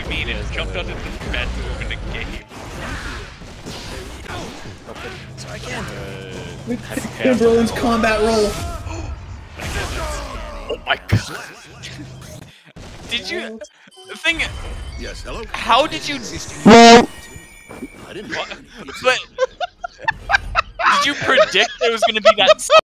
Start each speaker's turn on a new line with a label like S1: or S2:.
S1: you mean? It jumped onto the bed to open the game.
S2: So I can't.
S3: Timberland's combat roll.
S1: Oh my god. Did you... The thing...
S4: Yes, hello?
S1: How did you...
S4: I didn't.
S1: But... Did you predict there was gonna be that...